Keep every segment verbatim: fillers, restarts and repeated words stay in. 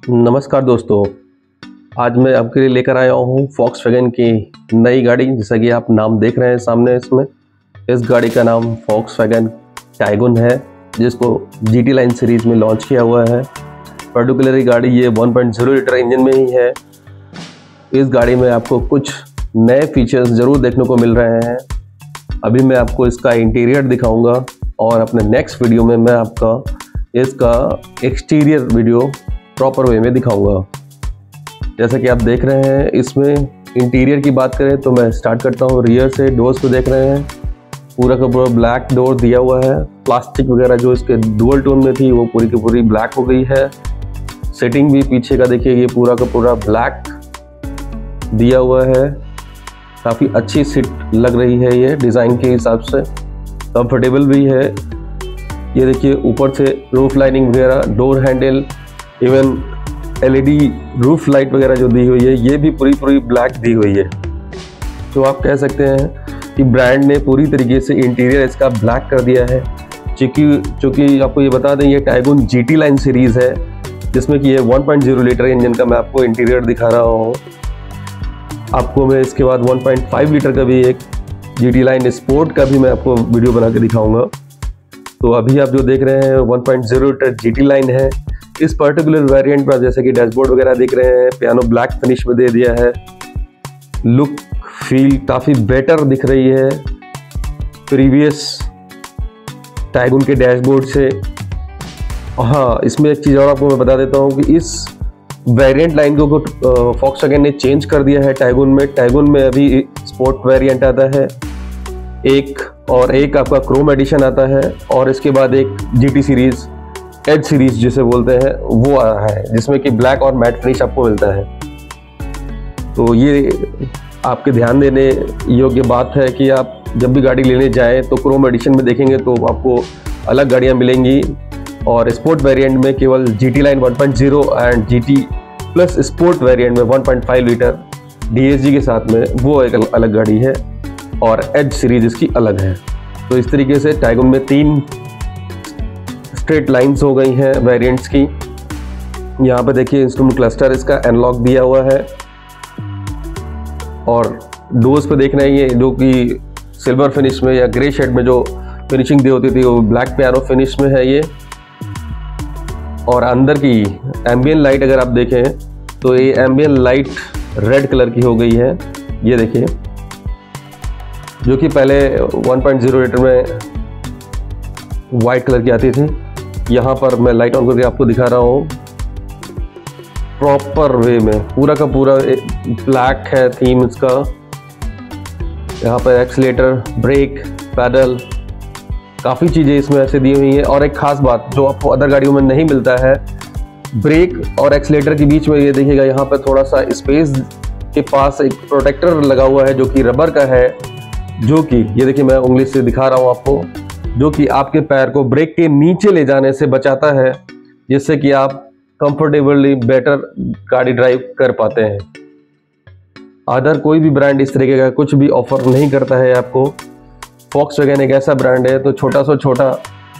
नमस्कार दोस्तों, आज मैं आपके लिए लेकर आया हूँ वॉक्सवैगन की नई गाड़ी। जैसा कि आप नाम देख रहे हैं सामने, इसमें इस गाड़ी का नाम वॉक्सवैगन टाइगुन है, जिसको जीटी लाइन सीरीज़ में लॉन्च किया हुआ है। पर्टिकुलरली गाड़ी ये one point zero litre engine में ही है। इस गाड़ी में आपको कुछ नए फीचर्स ज़रूर देखने को मिल रहे हैं। अभी मैं आपको इसका इंटीरियर दिखाऊंगा और अपने नेक्स्ट वीडियो में मैं आपका इसका एक्सटीरियर वीडियो प्रॉपर वे में दिखाऊंगा। जैसा कि आप देख रहे हैं, इसमें इंटीरियर की बात करें तो मैं स्टार्ट करता हूँ रियर से। डोर्स को देख रहे हैं, पूरा का पूरा ब्लैक डोर दिया हुआ है। प्लास्टिक वगैरह जो इसके डुअल टोन में थी वो पूरी की पूरी ब्लैक हो गई है। सेटिंग भी पीछे का देखिए, ये पूरा का पूरा ब्लैक दिया हुआ है। काफ़ी अच्छी सीट लग रही है ये डिज़ाइन के हिसाब से, कंफर्टेबल भी है। ये देखिए ऊपर से रूफ लाइनिंग वगैरह, door handle, even LED roof light वगैरह जो दी हुई है ये भी पूरी पूरी ब्लैक दी हुई है। तो आप कह सकते हैं कि ब्रांड ने पूरी तरीके से इंटीरियर इसका ब्लैक कर दिया है। चूँकि चूँकि आपको ये बता दें, ये टाइगुन जीटी लाइन सीरीज़ है, जिसमें कि ये one point zero litre engine का मैं आपको इंटीरियर दिखा रहा हूँ। आपको मैं इसके बाद वन पॉइंट फाइव लीटर का भी एक जीटी लाइन स्पोर्ट का भी मैं आपको वीडियो बना के दिखाऊंगा। तो अभी आप जो देख रहे हैं one point zero litre GT line है। इस पर्टिकुलर वेरिएंट पर जैसे कि डैशबोर्ड वगैरह दिख रहे हैं, पियानो ब्लैक फिनिश में दे दिया है। लुक फील काफ़ी बेटर दिख रही है प्रीवियस टाइगुन के डैशबोर्ड से। हाँ, इसमें एक चीज़ और आपको मैं बता देता हूँ कि इस वेरिएंट लाइन को वॉक्सवैगन ने चेंज कर दिया है टाइगुन में। टाइगुन में अभी स्पोर्ट वेरिएंट आता है एक, और एक आपका क्रोम एडिशन आता है, और इसके बाद एक जीटी सीरीज़ एज सीरीज जिसे बोलते हैं वो आ रहा है, जिसमें कि ब्लैक और मैट फिनिश आपको मिलता है। तो ये आपके ध्यान देने योग्य बात है कि आप जब भी गाड़ी लेने जाएं तो क्रोम एडिशन में देखेंगे तो आपको अलग गाड़ियां मिलेंगी, और स्पोर्ट वेरिएंट में केवल GT line one point zero and GT plus sport variant में one point five litre DSG के साथ में वो एक अलग गाड़ी है, और एज सीरीज इसकी अलग है। तो इस तरीके से टाइगुन में तीन स्ट्रेट लाइंस हो गई हैं वेरिएंट्स की। यहाँ पे देखिए इंस्ट्रूमेंट क्लस्टर इसका एनालॉग दिया हुआ है, और डोर्स पे देख रहे हैं ये जो कि सिल्वर फिनिश में या ग्रे शेड में जो फिनिशिंग दी होती थी वो ब्लैक पियानो फिनिश में है ये। और अंदर की एम्बियन लाइट अगर आप देखें तो ये एम्बियन लाइट रेड कलर की हो गई है। ये देखिए, जो कि पहले वन पॉइंट ज़ीरो लीटर में वाइट कलर की आती थी। यहाँ पर मैं लाइट ऑन करके आपको दिखा रहा हूँ प्रॉपर वे में, पूरा का पूरा ब्लैक है थीम इसका। यहाँ पर एक्सीलेटर, ब्रेक, पैडल, काफ़ी चीज़ें इसमें ऐसे दी हुई हैं। और एक खास बात जो आपको अदर गाड़ियों में नहीं मिलता है, ब्रेक और एक्सीलेटर के बीच में ये देखिएगा यहाँ पर थोड़ा सा स्पेस के पास एक प्रोटेक्टर लगा हुआ है जो कि रबर का है, जो कि ये देखिए मैं उंगली से दिखा रहा हूँ आपको, जो कि आपके पैर को ब्रेक के नीचे ले जाने से बचाता है, जिससे कि आप कंफर्टेबली बेटर गाड़ी ड्राइव कर पाते हैं। अदर कोई भी ब्रांड इस तरीके का कुछ भी ऑफर नहीं करता है आपको। वॉक्सवैगन एक ऐसा ब्रांड है तो छोटा सा छोटा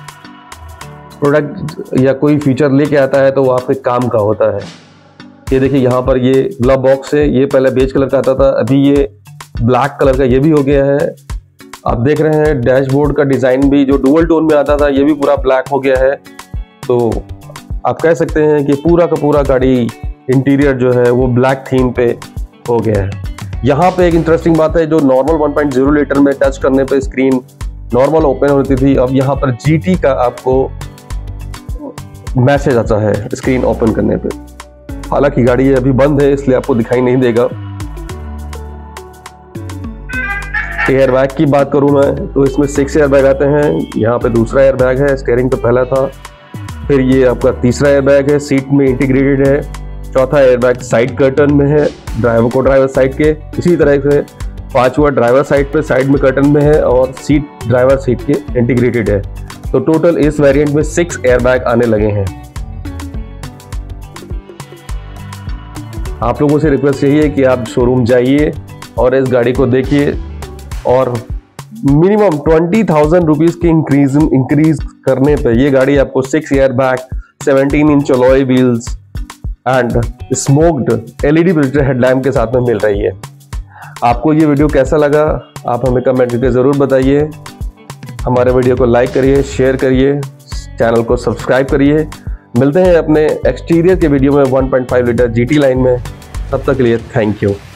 प्रोडक्ट या कोई फीचर लेके आता है तो वो आपके काम का होता है। ये देखिए यहाँ पर ये ग्लव बॉक्स है, ये पहले बेज कलर का आता था, अभी ये ब्लैक कलर का ये भी हो गया है। आप देख रहे हैं डैशबोर्ड का डिज़ाइन भी जो डुअल टोन में आता था ये भी पूरा ब्लैक हो गया है। तो आप कह सकते हैं कि पूरा का पूरा गाड़ी इंटीरियर जो है वो ब्लैक थीम पे हो गया है। यहाँ पे एक इंटरेस्टिंग बात है, जो normal one point zero litre में टच करने पे स्क्रीन नॉर्मल ओपन होती थी, अब यहाँ पर जीटी का आपको मैसेज आता है स्क्रीन ओपन करने पे। हालांकि गाड़ी अभी बंद है इसलिए आपको दिखाई नहीं देगा। एयर बैग की बात करूं मैं तो इसमें सिक्स एयर बैग आते हैं। यहाँ पे दूसरा एयर बैग है, स्टीयरिंग पे पहला था, फिर ये आपका तीसरा एयर बैग है, सीट में इंटीग्रेटेड है। चौथा एयर बैग साइड कर्टन में है, ड्राइवर को ड्राइवर साइड के। इसी तरह से पांचवा ड्राइवर साइड पे साइड में कर्टन में है, और सीट ड्राइवर सीट के इंटीग्रेटेड है। तो टोटल इस वेरिएंट में सिक्स एयर बैग आने लगे हैं। आप लोगों से रिक्वेस्ट यही है कि आप शोरूम जाइए और इस गाड़ी को देखिए, और मिनिमम ट्वेंटी थाउजेंड रुपीज के इंक्रीज इंक्रीज करने पे ये गाड़ी आपको six air bag, seventeen inch alloy wheels, and smoked LED projector headlamp के साथ में मिल रही है। आपको ये वीडियो कैसा लगा आप हमें कमेंट करके ज़रूर बताइए। हमारे वीडियो को लाइक करिए, शेयर करिए, चैनल को सब्सक्राइब करिए। मिलते हैं अपने एक्सटीरियर के वीडियो में one point five litre GT line में। तब तक के लिए थैंक यू।